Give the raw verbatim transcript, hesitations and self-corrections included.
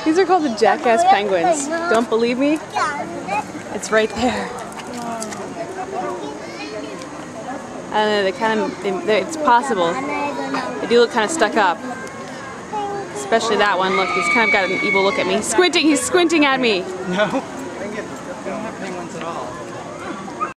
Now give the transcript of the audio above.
These are called the jackass penguins. Don't believe me? It's right there. I don't know, they kind of, they, they, it's possible. They do look kind of stuck up. Especially that one, look, he's kind of got an evil look at me. He's squinting, he's squinting at me! No, they don't have penguins at all.